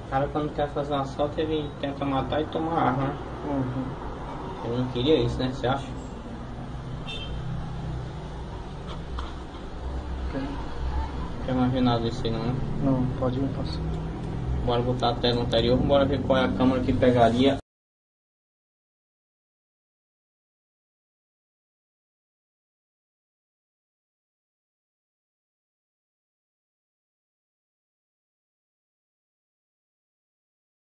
cara quando quer fazer um assalto, ele tenta matar e tomar arma, né? Uhum. Ele não queria isso, né? Você acha? Não quer mais ver nada disso aí não, né? Não, pode ir passar. Bora botar a tela anterior, bora ver qual é a câmera que pegaria